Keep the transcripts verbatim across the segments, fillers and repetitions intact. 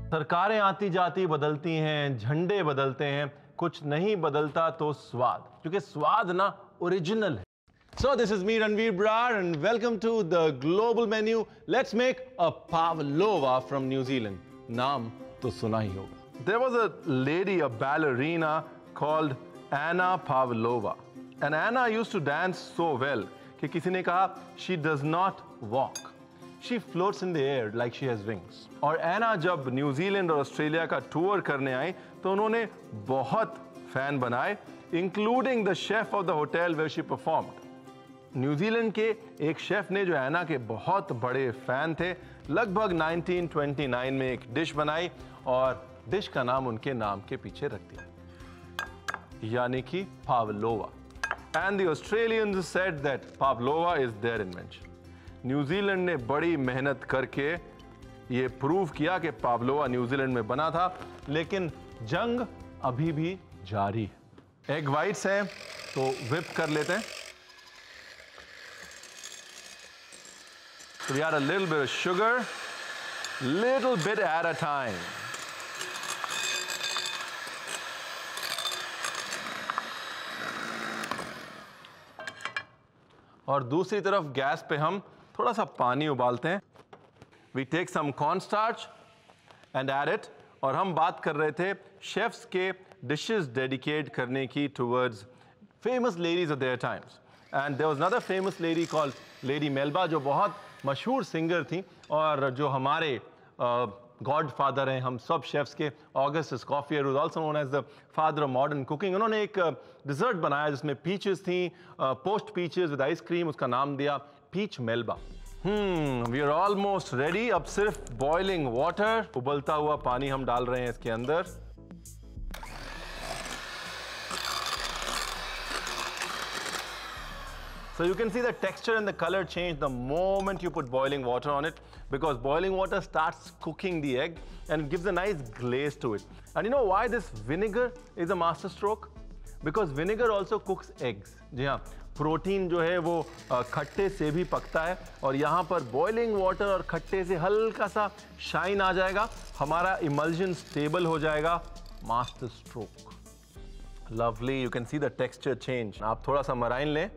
सरकारें आती जाती बदलती हैं, झंडे बदलते हैं, कुछ नहीं बदलता तो स्वाद, क्योंकि स्वाद ना ओरिजिनल है। So this is me Ranveer Brar and welcome to the global menu. Let's make a pævʻloʊvə from New Zealand. नाम तो सुना ही होगा। There was a lady, a ballerina called Anna Pavlova. And Anna used to dance so well कि किसी ने कहा she does not walk. She floats in the air like she has wings. और एना जब न्यूजीलैंड और ऑस्ट्रेलिया का tour करने आई तो उन्होंने बहुत फैन बनाए, including the chef of the hotel where she performed. New Zealand के एक शेफ ने, जो एना के बहुत बड़े फैन थे, लगभग नाइनटीन ट्वेंटी नाइन में एक डिश बनाई और डिश का नाम उनके नाम के पीछे रख दिया, यानी कि pævʻloʊvə। And the Australians said that pævʻloʊvə is their invention. New Zealand ने बड़ी मेहनत करके ये प्रूव किया कि pævʻloʊvə न्यूजीलैंड में बना था, लेकिन जंग अभी भी जारी है। एग वाइट्स हैं तो whip कर लेते हैं। So we add a little bit of sugar, little bit at a time. और दूसरी तरफ गैस पे हम थोड़ा सा पानी उबालते हैं। We take some cornstarch and add it. और हम बात कर रहे थे शेफ्स के डिशेस डेडिकेट करने की towards famous ladies of their times. And there was another famous lady called Lady Melba, जो बहुत मशहूर सिंगर थी और जो हमारे गॉड फादर हैं हम सब शेफ्स के। Auguste Escoffier, who is also known as the father of modern cooking, उन्होंने एक डिजर्ट बनाया जिसमें पीचेस थी, पोस्ट पीचेस विद आइसक्रीम, उसका नाम दिया peach Melba. Hmm we are almost ready. अब सिर्फ बॉइलिंग वाटर, उबलता हुआ पानी हम डाल रहे हैं इसके अंदर। So you can see the texture and the color change the moment you put boiling water on it, because boiling water starts cooking the egg and it gives a nice glaze to it. And you know why this vinegar is a master stroke? Because vinegar also cooks eggs. जी हाँ, protein जो है वो खट्टे से भी पकता है और यहाँ पर बॉइलिंग वाटर और खट्टे से हल्का सा शाइन आ जाएगा, हमारा इमल्जन स्टेबल हो जाएगा। Master stroke, lovely. You can see the texture change. आप थोड़ा सा मराइन लें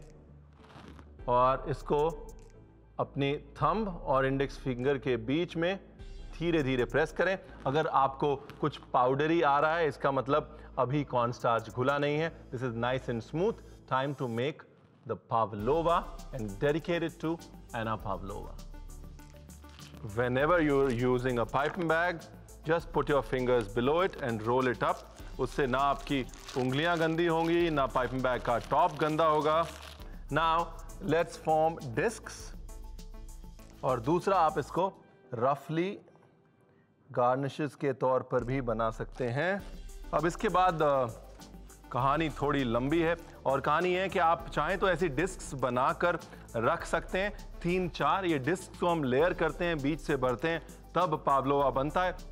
और इसको अपनी थंब और इंडेक्स फिंगर के बीच में धीरे धीरे प्रेस करें। अगर आपको कुछ पाउडरी आ रहा है, इसका मतलब अभी कॉर्नस्टार्च घुला नहीं है। This is nice and smooth. Time to make the pævʻloʊvə and dedicate it to Anna Pavlova. Whenever you're using a piping bag, just put your fingers below it and roll it up. उससे ना आपकी उंगलियां गंदी होंगी, ना piping bag का top गंदा होगा। Now let's form discs. और दूसरा, आप इसको रफली गार्निशेस के तौर पर भी बना सकते हैं। अब इसके बाद कहानी थोड़ी लंबी है और कहानी है कि आप चाहें तो ऐसी डिस्क्स बनाकर रख सकते हैं, तीन चार। ये डिस्क्स को हम लेयर करते हैं, बीच से भरते हैं, तब pævʻloʊvə बनता है।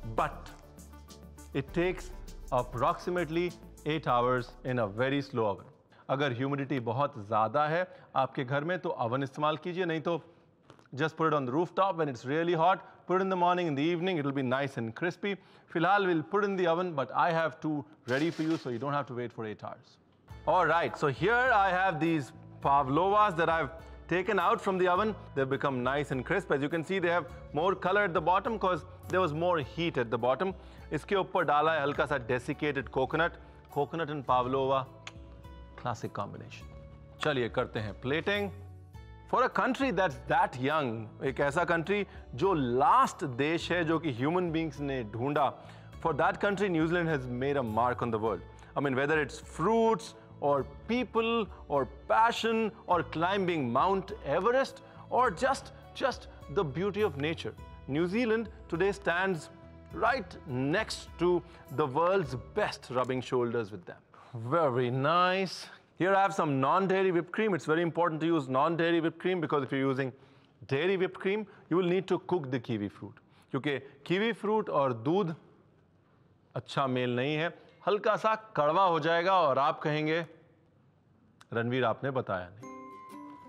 But it takes approximately eight hours in a very slow oven. अगर ह्यूमिडिटी बहुत ज़्यादा है आपके घर में तो ओवन इस्तेमाल कीजिए, नहीं तो just put it on the rooftop when it's really hot. Put it in the morning, in the evening, it will be nice and crispy. Filhal, we'll put it in the oven, but I have two ready for you, so you don't have to wait for eight hours. All right, so here I have these pævʻloʊvəs that I've taken out from the oven. They've become nice and crisp. As you can see, they have more color at the bottom because there was more heat at the bottom. इसके ऊपर डाला है हल्का सा desiccated coconut. Coconut and pævʻloʊvə, classic combination. चलिए करते हैं plating. For a country that's that young, एक ऐसा country जो last देश है जो कि human beings ने ढूंढा, for that country New Zealand has made a mark on the world. I mean, whether it's fruits or people or passion or climbing Mount Everest or just just the beauty of nature, New Zealand today stands right next to the world's best, rubbing shoulders with them. Very nice. Here I have some non-dairy whipped cream. It's very important to use non-dairy whipped cream because if you're using dairy whipped cream, you will need to cook the kiwi fruit. क्योंकि kiwi fruit और दूध अच्छा mail नहीं है, हल्का सा कड़वा हो जाएगा और आप कहेंगे रणवीर आपने बताया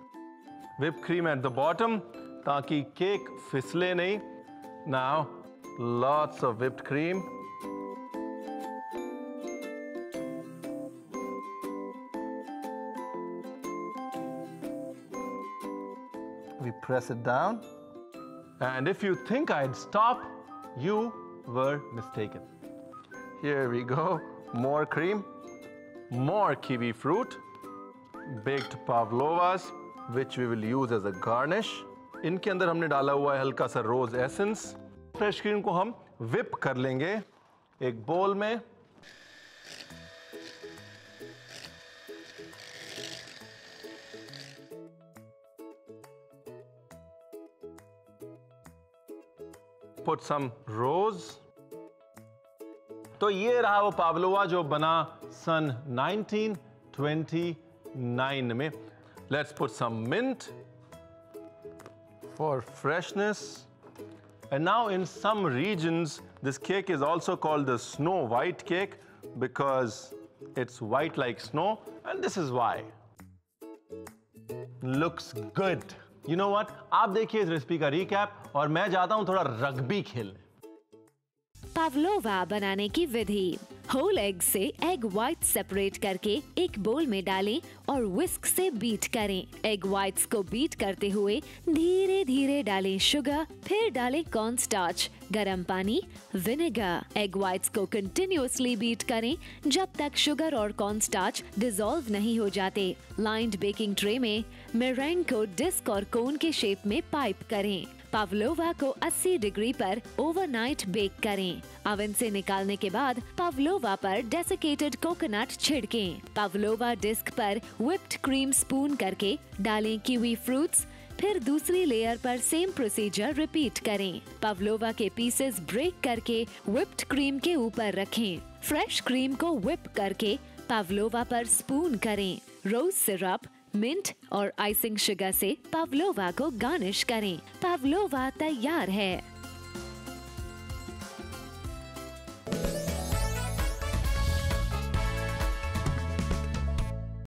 नहीं। Whipped cream at the bottom ताकि केक फिसले नहीं। Now lots of whipped cream. We press it down. And if you think I'd stop, you were mistaken. Here we go. More cream, more kiwi fruit, baked pavlovas, which we will use as a garnish. इनके अंदर हमने डाला हुआ है हल्का सा रोज essence. Fresh cream को हम whip कर लेंगे एक बोल में. Put some rose. तो ये रहा वो पावलोवा जो बना सन nineteen twenty-nine में. Let's put some mint for freshness. And now in some regions, this cake is also called the snow white cake because it's white like snow, and this is why. Looks good. You know what? आप देखिए इस recipe का recap और मैं जाता हूं थोड़ा rugby खेलने. पावलोवा बनाने की विधि. होल एग से एग व्हाइट सेपरेट करके एक बोल में डालें और विस्क से बीट करें. एग व्हाइट्स को बीट करते हुए धीरे धीरे डालें शुगर, फिर डालें कॉर्न स्टार्च, गरम पानी, विनेगर. एग व्हाइट्स को कंटिन्यूअसली बीट करें जब तक शुगर और कॉर्न स्टार्च डिसॉल्व नहीं हो जाते. लाइन्ड बेकिंग ट्रे में मेरेंग को डिस्क और कोन के शेप में पाइप करें. पावलोवा को अस्सी डिग्री पर ओवरनाइट बेक करें. ओवन से निकालने के बाद पावलोवा पर डेसिकेटेड कोकोनट छिड़कें. पावलोवा डिस्क पर व्हिप्ड क्रीम स्पून करके डालें कीवी फ्रूट्स. फिर दूसरी लेयर पर सेम प्रोसीजर रिपीट करें. पावलोवा के पीसेस ब्रेक करके व्हिप्ड क्रीम के ऊपर रखें. फ्रेश क्रीम को व्हिप करके पावलोवा पर स्पून करें. रोज सिरप, मिंट और आइसिंग शुगर से पावलोवा को गार्निश करें. पावलोवा तैयार है.